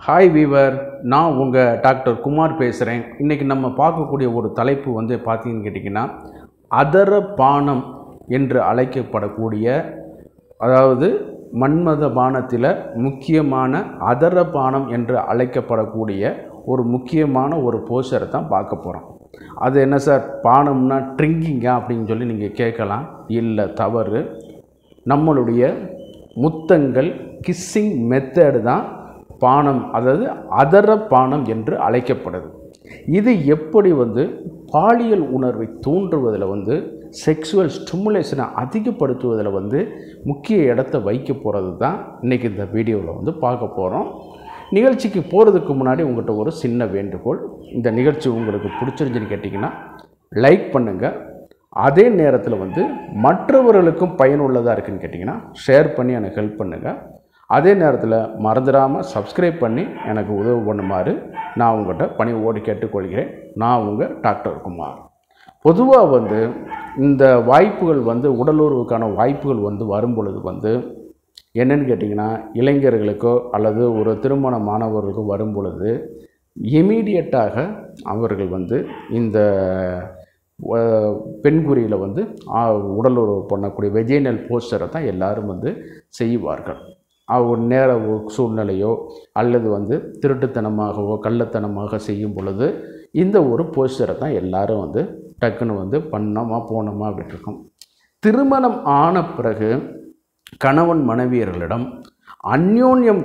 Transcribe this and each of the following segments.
Hi viewer, நான் உங்கள் doctor Kumar பேசுகிறேன். இன்றைக்கி நம்ம பார்க்கக்கூடிய ஒரு தலைப்பு பார்த்தீங்கன்னு கேட்டிங்கன்னா, அதர பானம் என்று அழைக்கப்படக்கூடிய, அதாவது மன்மத பானத்தில் முக்கியமான அதர பானம் என்று அழைக்கப்படக்கூடிய ஒரு முக்கியமான ஒரு போஸ்டரை தான் பார்க்க போகிறோம். அது என்ன சார், பானம்னா ட்ரிங்கிங்கா அப்படின்னு சொல்லி நீங்கள் கேட்கலாம். இல்லை, தவறு. நம்மளுடைய முத்தங்கள், கிஸ்ஸிங் மெத்தடு தான் பானம், அதாவது அதர பானம் என்று அழைக்கப்படுது. இது எப்படி பாலியல் உணர்வை தூண்டுவதில் செக்ஸுவல் ஸ்டிமுலேஷனை அதிகப்படுத்துவதில் முக்கிய இடத்தை வைக்க போகிறது தான் இன்றைக்கி இந்த வீடியோவில் பார்க்க போகிறோம். நிகழ்ச்சிக்கு போகிறதுக்கு முன்னாடி உங்கள்கிட்ட ஒரு சின்ன வேண்டுகோள். இந்த நிகழ்ச்சி உங்களுக்கு பிடிச்சிருந்துன்னு கேட்டிங்கன்னா லைக் பண்ணுங்கள். அதே நேரத்தில் மற்றவர்களுக்கும் பயனுள்ளதாக இருக்குதுன்னு கேட்டிங்கன்னா ஷேர் பண்ணி எனக்கு ஹெல்ப் பண்ணுங்கள். அதே நேரத்தில் மறந்துடாமல் சப்ஸ்கிரைப் பண்ணி எனக்கு உதவி பண்ணுமாறு நான் உங்கள்கிட்ட பணிவோடு கேட்டுக்கொள்கிறேன். நான் உங்கள் டாக்டர் குமார். பொதுவாக இந்த வாய்ப்புகள் உடலுறவுக்கான வாய்ப்புகள் வரும் பொழுது என்னென்னு கேட்டிங்கன்னா, இளைஞர்களுக்கோ அல்லது ஒரு திருமண மாணவர்களுக்கோ வரும் பொழுது இமீடியட்டாக அவர்கள் இந்த பெண்குறியில் உடலுறவு பண்ணக்கூடிய வெஜைனல் போஸ்டரை தான் எல்லோரும் செய்வார்கள். ஒரு நேர சூழ்நிலையோ அல்லது திருட்டுத்தனமாகவோ கள்ளத்தனமாக செய்யும் பொழுது இந்த ஒரு போஸ்டரை தான் எல்லோரும் டக்குன்னு பண்ணோமா போனோமா விட்டுருக்கோம். திருமணம் ஆன பிறகு கணவன் மனைவியர்களிடம் அந்யோன்யம்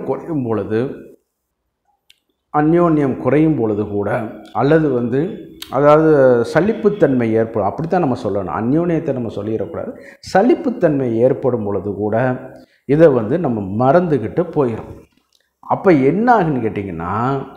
குறையும் பொழுது கூட அல்லது அதாவது சலிப்புத்தன்மை ஏற்படும், அப்படித்தான் நம்ம சொல்லணும். அந்யோன்யத்தை நம்ம சொல்லிடக்கூடாது. சலிப்புத்தன்மை ஏற்படும் பொழுது கூட இதை நம்ம மறந்துக்கிட்டு போயிடும். அப்போ என்ன ஆகுன்னு கேட்டிங்கன்னா,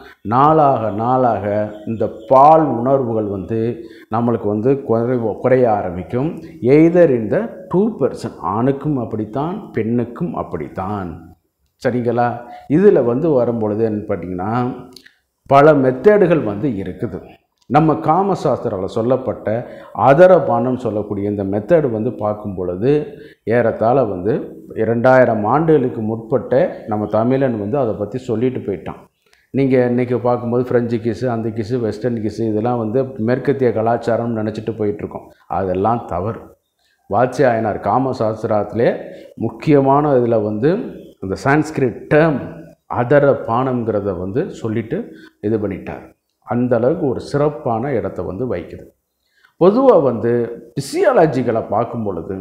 நாளாக இந்த பால் உணர்வுகள் நம்மளுக்கு குறைய ஆரம்பிக்கும். எய்தர் இந்த 2%, ஆணுக்கும் அப்படித்தான் பெண்ணுக்கும் அப்படித்தான். சரிங்களா? இதில் வரும்பொழுது என்ன பார்த்திங்கன்னா, பல மெத்தேடுகள் இருக்குது. நம்ம காமசாஸ்திரத்தில் சொல்லப்பட்ட அதரபானம் சொல்லக்கூடிய இந்த மெத்தடு பார்க்கும் பொழுது ஏறத்தாழ 2000 ஆண்டுகளுக்கு முற்பட்ட நம்ம தமிழன் அதை பற்றி சொல்லிட்டு போயிட்டான். நீங்கள் இன்றைக்கி பார்க்கும்போது ஃப்ரெஞ்சு கிஸ்ஸு, அந்த கிஸ்ஸு, வெஸ்டர்ன் கிஸ்ஸு, இதெல்லாம் மேற்கத்திய கலாச்சாரம்னு நினச்சிட்டு போயிட்டுருக்கோம். அதெல்லாம் தவறு. வாத்ஸ்யாயனார் காமசாஸ்திரத்திலே முக்கியமான இதில் இந்த சான்ஸ்கிரிட் டேர்ம் அதர பானம்ங்கிறத சொல்லிட்டு இது பண்ணிட்டார். அந்த அளவுக்கு ஒரு சிறப்பான இடத்தை வைக்குது. பொதுவாக பிசியாலஜிக்கலை பார்க்கும் பொழுது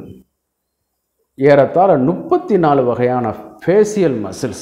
ஏறத்தாழ 34 வகையான ஃபேஷியல் மசில்ஸ்,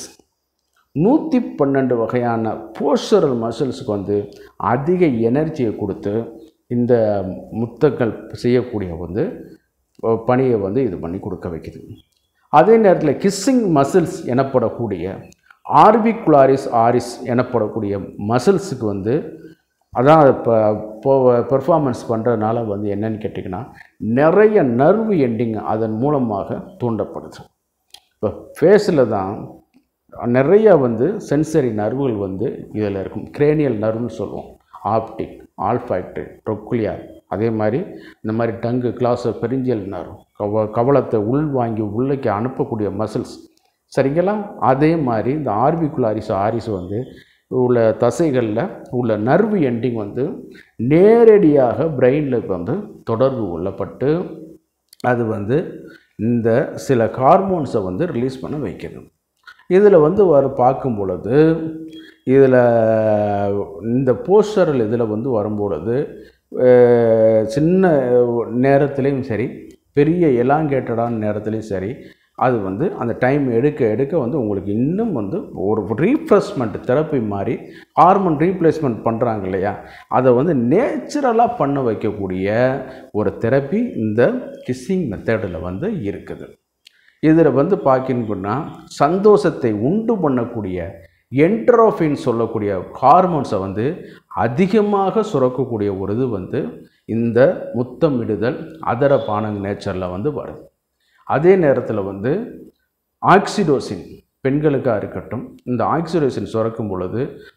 112 வகையான போஸ்டரல் மசில்ஸுக்கு அதிக எனர்ஜியை கொடுத்து இந்த முத்தங்கள் செய்யக்கூடிய பணியை இது பண்ணி கொடுக்க வைக்குது. அதே நேரத்தில் கிஸ்ஸிங் மசில்ஸ் எனப்படக்கூடிய ஆர்பிகுலாரிஸ் ஆரிஸ் எனப்படக்கூடிய மசில்ஸுக்கு அதான் இப்போ பெர்ஃபார்மன்ஸ் பண்ணுறதுனால என்னென்னு கேட்டிங்கன்னா, நிறைய நர்வு எண்டிங் அதன் மூலமாக தூண்டப்படுது. இப்போ ஃபேஸில் தான் நிறைய சென்சரி நர்வுகள் இதில் இருக்கும். கிரேனியல் நர்வுன்னு சொல்லுவோம். ஆப்டிக், ஆல்ஃபாக்டரி, ட்ரொக்குலியார், அதே மாதிரி இந்த மாதிரி டங்கு, கிளாஸ், பெரிஞ்சியல் நர்வ், கவளத்தை உள்வாங்கி உள்ளே அனுப்பக்கூடிய மசில்ஸ். சரிங்களா? அதே மாதிரி இந்த ஆர்பிகுலாரிஸ் ஆரிஸ் உள்ள தசைகளில் உள்ள நர்வு எண்டிங் நேரடியாக பிரெயினில் தொடர்பு கொள்ளப்பட்டு அது இந்த சில ஹார்மோன்ஸை ரிலீஸ் பண்ண வைக்கிறது. இதில் பார்க்கும் பொழுது இதில் இந்த போஸ்டரல் இதில் வரும்பொழுது சின்ன நேரத்துலேயும் சரி, பெரிய எலாங்கேட்டடான நேரத்துலேயும் சரி, அது அந்த டைம் எடுக்க உங்களுக்கு இன்னும் ஒரு ரீஃப்ரெஷ்மெண்ட் தெரப்பி மாதிரி ஹார்மோன் ரீப்ளேஸ்மெண்ட் பண்ணுறாங்க இல்லையா, அதை நேச்சுரலாக பண்ண வைக்கக்கூடிய ஒரு தெரப்பி இந்த கிஸ்ஸிங் மெத்தடில் இருக்குது. இதில் பார்க்கணுன்னா சந்தோஷத்தை உண்டு பண்ணக்கூடிய என்ட்ரோஃபின் சொல்லக்கூடிய ஹார்மோன்ஸை அதிகமாக சுரக்கக்கூடிய ஒரு இது இந்த முத்தமிடுதல் அதர பானங் நேச்சரில் வருது. அதே நேரத்தில் ஆக்சிடோசின் பெண்களுக்காக இருக்கட்டும், இந்த ஆக்சிடோசின் சுரக்கும் பொழுது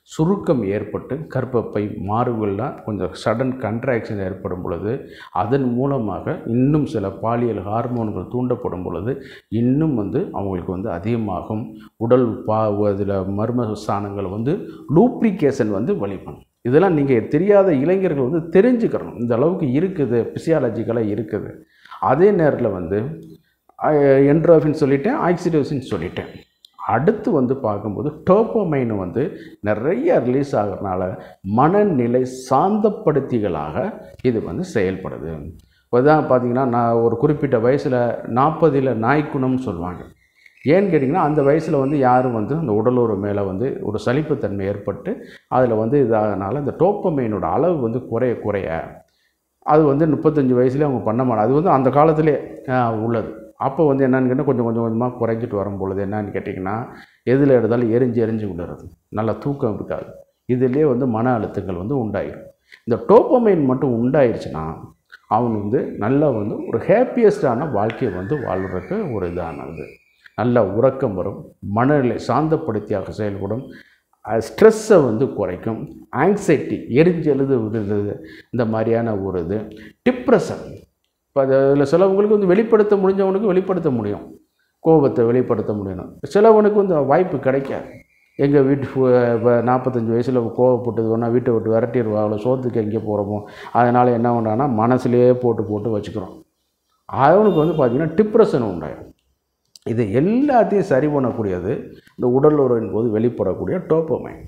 சுருக்கம் ஏற்பட்டு கர்ப்பப்பை மாறுகள்லாம் கொஞ்சம் சடன் கண்ட்ராக்ஷன் ஏற்படும் பொழுது அதன் மூலமாக இன்னும் சில பாலியல் ஹார்மோன்கள் தூண்டப்படும் பொழுது இன்னும் அவங்களுக்கு அதிகமாகும். உடல் அதில் மர்ம ஸ்தானங்கள் லூப்ரிகேஷன் வழிபடும். இதெல்லாம் நீங்கள் தெரியாத இளைஞர்கள் தெரிஞ்சுக்கிறணும். இந்த அளவுக்கு இருக்குது, பிசியாலஜிக்கலாக இருக்குது. அதே நேரத்தில் என்ட்ரோஃபின் சொல்லிட்டேன், ஆக்சிடோசின் சொல்லிட்டேன். அடுத்து பார்க்கும்போது டோப்பமைன் நிறைய ரிலீஸ் ஆகிறதுனால மனநிலை சாந்தப்படுத்திகளாக இது செயல்படுது. இப்போ தான் பார்த்தீங்கன்னா, நான் ஒரு குறிப்பிட்ட வயசில் 40 நாய்க்குணம்னு சொல்லுவாங்க. ஏன்னு கேட்டிங்கன்னா, அந்த வயசில் யாரும் அந்த உடலுறவு மேலே ஒரு சலிப்புத்தன்மை ஏற்பட்டு அதில் இதாகனால இந்த டோப்பமைனோட அளவு குறைய குறைய அது 35 வயசுலேயே அவங்க பண்ண மாட்டாங்க. அது அந்த காலத்திலே உள்ளது. அப்போ என்னென்னு கேட்டால் கொஞ்சம் கொஞ்சமாக குறைஞ்சிட்டு வரும்பொழுது என்னன்னு கேட்டிங்கன்னா, எதில் எடுத்தாலும் எரிஞ்சு விடுறது, நல்லா தூக்கம் இருக்காது. இதிலே மன அழுத்தங்கள் உண்டாயிடும். இந்த டோப்பமைன் மட்டும் உண்டாயிருச்சுன்னா அவன் நல்லா ஒரு ஹேப்பியஸ்டான வாழ்க்கையை வாழ்கிறதுக்கு ஒரு இதானது. நல்ல உறக்கம் வரும், மனநிலை சாந்தப்படுத்தியாக செயல்படும், ஸ்ட்ரெஸ்ஸை குறைக்கும், ஆங்ஸைட்டி எரிஞ்செழுது விடுறது, இந்த மாதிரியான ஒரு இது டிப்ரெஷன். இப்போ அதில் சிலவங்களுக்கு வெளிப்படுத்த முடிஞ்சவனுக்கு வெளிப்படுத்த முடியும், கோபத்தை வெளிப்படுத்த முடியணும். சிலவனுக்கு வாய்ப்பு கிடைக்காது. எங்கள் வீட்டு இப்போ 45 வயசில் கோவப்பட்டதுன்னா வீட்டை விட்டு விரட்டிடுவாங்களோ, சோத்துக்கு எங்கே போகிறோமோ, அதனால் என்ன பண்ணுறான்னா மனசுலேயே போட்டு வச்சுக்கிறோம். அவனுக்கு பார்த்திங்கன்னா டிப்ரெஷன் உண்டாயிடும். இது எல்லாத்தையும் சரி பண்ணக்கூடியது இந்த உடலுறவின் போது வெளிப்படக்கூடிய டோப்பமைன்.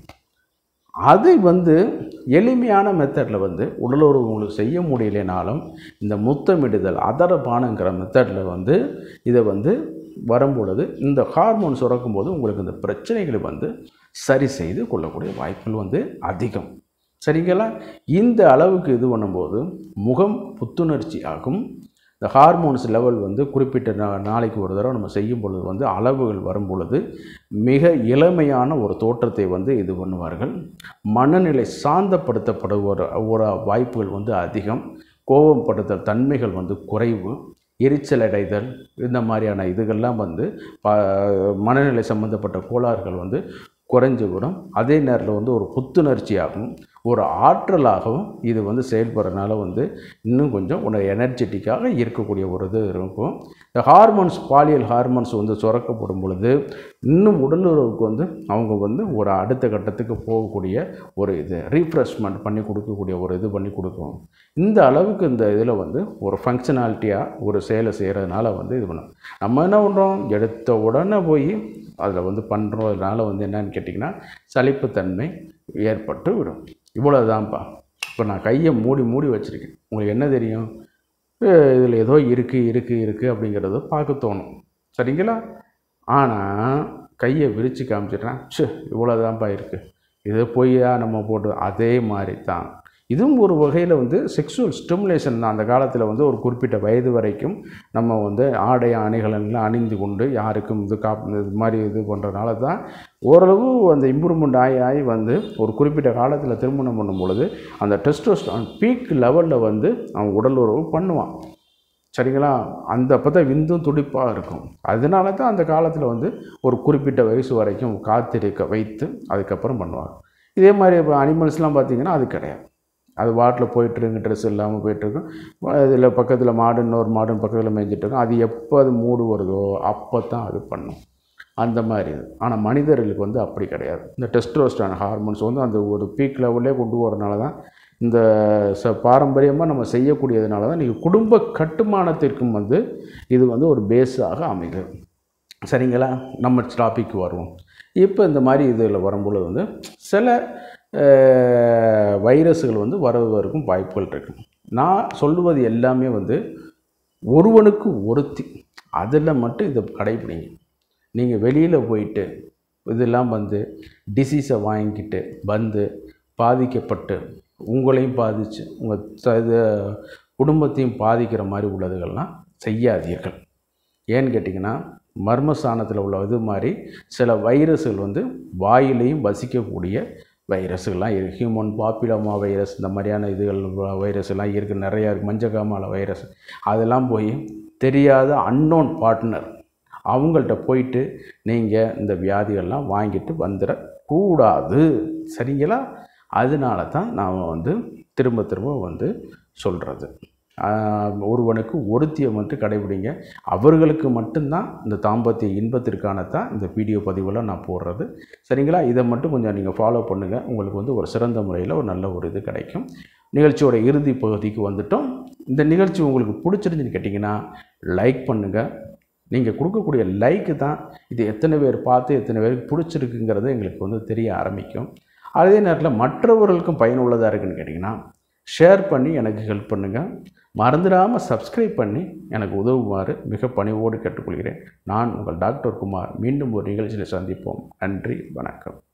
அது எளிமையான மெத்தடில் உடலுறவு உங்களுக்கு செய்ய முடியலைனாலும் இந்த முத்தமிடுதல் அதரபானங்கிற மெத்தடில் இதை வரும்பொழுது இந்த ஹார்மோன் சுரக்கும்போது உங்களுக்கு இந்த பிரச்சனைகளை சரி செய்து கொள்ளக்கூடிய வாய்ப்புகள் அதிகம். சரிங்களா? இந்த அளவுக்கு இது பண்ணும்போது முகம் புத்துணர்ச்சி ஆகும். இந்த ஹார்மோன்ஸ் லெவல் குறிப்பிட்ட நாளைக்கு ஒரு தடவை நம்ம செய்யும் பொழுது அளவுகள் வரும் பொழுது மிக இளமையான ஒரு தோற்றத்தை இது பண்ணுவார்கள். மனநிலை சாந்தப்படுத்தப்படுகிற ஒரு வாய்ப்புகள் அதிகம். கோபப்படுத்தல் தன்மைகள் குறைவு, எரிச்சல் அடைதல், இந்த மாதிரியான இதுகள்லாம் மனநிலை சம்பந்தப்பட்ட கோளாறுகள் குறைஞ்சிவிடும். அதே நேரத்தில் ஒரு புத்துணர்ச்சியாகவும் ஒரு ஆற்றலாகவும் இது செயல்படுறதுனால இன்னும் கொஞ்சம் ஒரு எனர்ஜெட்டிக்காக இருக்கக்கூடிய ஒரு இது இருக்கும். இந்த ஹார்மோன்ஸ், பாலியல் ஹார்மோன்ஸ் சுரக்கப்படும் பொழுது இன்னும் உடலுறவுக்கு அவங்க ஒரு அடுத்த கட்டத்துக்கு போகக்கூடிய ஒரு இது ரீஃப்ரெஷ்மெண்ட் பண்ணி கொடுக்கக்கூடிய ஒரு இது பண்ணி கொடுக்கும். இந்த அளவுக்கு இந்த இதில் ஒரு ஃபங்க்ஷனாலிட்டியாக ஒரு செயலை செய்கிறதுனால இது பண்ணும். நம்ம என்ன பண்ணுறோம், எடுத்த உடனே போய் அதில் பண்ணுறோம். அதனால் என்னன்னு கேட்டிங்கன்னா சலிப்புத்தன்மை ஏற்பட்டு விடும். இவ்வளோதான்ப்பா. இப்போ நான் கையை மூடி வச்சுருக்கேன். உங்களுக்கு என்ன தெரியும், இதில் ஏதோ இருக்குது அப்படிங்கிறத பார்க்க தோணும். சரிங்களா? ஆனால் கையை விரித்து காமிச்சிட்றேன், இவ்வளோதான்ப்பா இருக்குது, இது பொய்யா நம்ம போட்டு அதே மாதிரி தான் இதுவும் ஒரு வகையில் செக்ஷுவல் ஸ்டிமுலேஷன் தான். அந்த காலத்தில் ஒரு குறிப்பிட்ட வயது வரைக்கும் நம்ம ஆடை அணிகலன்லாம் அணிந்து கொண்டு யாருக்கும் இது மாதிரி இது பண்ணுறதுனால தான் ஓரளவு அந்த இம்ப்ரூவ்மெண்ட் ஆகி ஒரு குறிப்பிட்ட காலத்தில் திருமணம் பண்ணும் பொழுது அந்த டெஸ்டோஸ்டெரான் பீக் லெவலில் அவன் உடல் உறவு பண்ணுவான். சரிங்களா? அந்த அப்போ தான் விந்தும் துடிப்பாக இருக்கும். அதனால தான் அந்த காலத்தில் ஒரு குறிப்பிட்ட வயசு வரைக்கும் காத்திருக்க வைத்து அதுக்கப்புறம் பண்ணுவாங்க. இதே மாதிரி இப்போ அனிமல்ஸ்லாம் பார்த்திங்கன்னா அது கிடையாது. அது வாட்டில் போயிட்டுருங்க, ட்ரெஸ் இல்லாமல் போயிட்டுருக்கும். இதில் பக்கத்தில் மாடு, இன்னொரு மாடு பக்கத்தில் மேய்ஞ்சிட்ருக்கும். அது எப்போ அது மூடு வருதோ அப்போ தான் அது பண்ணும். அந்த மாதிரி இது. ஆனால் மனிதர்களுக்கு அப்படி கிடையாது. இந்த டெஸ்டோஸ்டெரான் ஹார்மோன்ஸ் அந்த ஒரு பீக் லெவல்லே கொண்டு வரனால தான் இந்த பாரம்பரியமாக நம்ம செய்யக்கூடியதுனால தான் நீங்கள் குடும்ப கட்டுமானத்திற்கும் இது ஒரு பேஸாக அமைகிறது. சரிங்களா? நம்ம டாபிக் வருவோம். இப்போ இந்த மாதிரி இதில் வரும்பொழுது சில வைரஸுகள் வருவதற்கும் வாய்ப்புகள் இருக்குது. நான் சொல்லுவது எல்லாமே ஒருவனுக்கு ஒருத்தி, அதில் மட்டும் இதை கடைப்பிடிங்க. நீங்கள் வெளியில் போயிட்டு இதெல்லாம் டிசீஸை வாங்கிக்கிட்டு பாதிக்கப்பட்டு உங்களையும் பாதித்து உங்கள் குடும்பத்தையும் பாதிக்கிற மாதிரி உள்ளதுகள்லாம் செய்யாதீர்கள். ஏன்னு கேட்டிங்கன்னா, மர்மஸ்தானத்தில் உள்ள இது மாதிரி சில வைரஸுகள் வாயிலையும் வசிக்கக்கூடிய வைரஸுகள்லாம் இருக்குது. ஹியூமன் பாப்பிலோமா வைரஸ், இந்த மாதிரியான இதுகள் வைரஸ்லாம் இருக்குது, நிறையா இருக்குது. மஞ்சக்காமால வைரஸ், அதெல்லாம் போய் தெரியாத அன்னோன் பார்ட்னர் அவங்கள்ட்ட போயிட்டு நீங்கள் இந்த வியாதிகள்லாம் வாங்கிட்டு வந்துடக்கூடாது. சரிங்களா? அதனால தான் நான் வந்து திரும்ப திரும்ப வந்து சொல்கிறது. ஒருவனுக்கு ஒருத்தியை மட்டும் கடைபிடிங்க. அவர்களுக்கு மட்டும்தான் இந்த தாம்பத்திய இன்பத்திற்கான தான் இந்த வீடியோ பதிவெல்லாம் நான் போடுறது. சரிங்களா? இதை மட்டும் கொஞ்சம் நீங்கள் ஃபாலோ பண்ணுங்கள். உங்களுக்கு வந்து ஒரு சிறந்த முறையில் ஒரு நல்ல ஒரு இது கிடைக்கும். நிகழ்ச்சியோட இறுதி பகுதிக்கு வந்துட்டோம். இந்த நிகழ்ச்சி உங்களுக்கு பிடிச்சிருந்துன்னு கேட்டிங்கன்னா லைக் பண்ணுங்கள். நீங்கள் கொடுக்கக்கூடிய லைக்கு தான் இது எத்தனை பேர் பார்த்து எத்தனை பேருக்கு பிடிச்சிருக்குங்கிறது எங்களுக்கு வந்து தெரிய ஆரம்பிக்கும். அதே நேரத்தில் மற்றவர்களுக்கும் பயனுள்ளதாக இருக்குதுன்னு கேட்டிங்கன்னா ஷேர் பண்ணி எனக்கு ஹெல்ப் பண்ணுங்கள். மறந்துடாமல் சப்ஸ்கிரைப் பண்ணி எனக்கு உதவுமாறு மிக பணிவோடு கேட்டுக்கொள்கிறேன். நான் உங்கள் டாக்டர் குமார். மீண்டும் ஒரு நிகழ்ச்சியில் சந்திப்போம். நன்றி, வணக்கம்.